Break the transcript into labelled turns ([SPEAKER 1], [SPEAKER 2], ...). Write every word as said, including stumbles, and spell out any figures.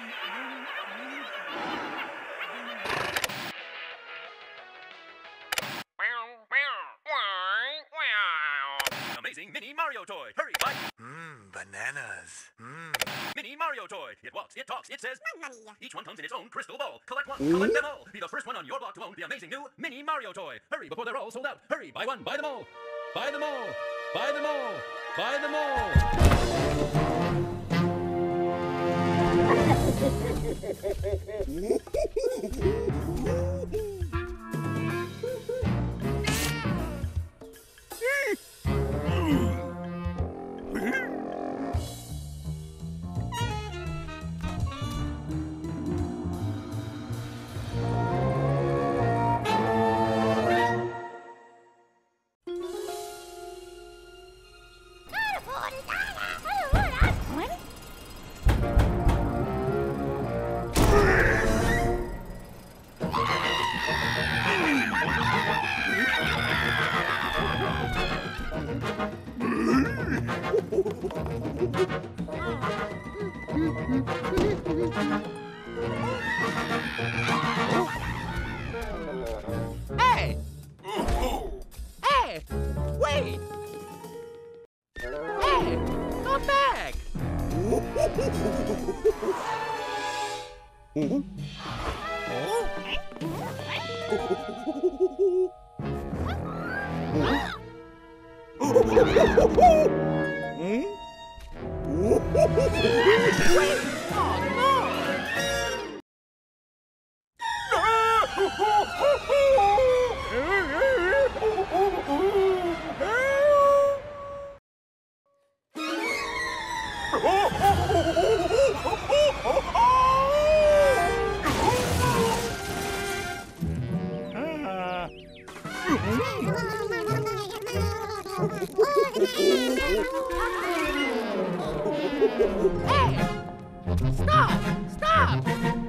[SPEAKER 1] Amazing mini Mario toy. Hurry, bye.
[SPEAKER 2] Mmm, bananas. Mmm.
[SPEAKER 1] Mini Mario toy. It walks, it talks, it says each one comes in its own crystal ball. Collect one, collect them all. Be the first one on your block to own the amazing new mini Mario toy. Hurry before they're all sold out. Hurry, buy one, buy them all. Buy them all. Buy them all. Buy them all.
[SPEAKER 3] Hey! Hey! Wait! Hey! Come back! Wait! Oh no! Hey! Stop! Stop!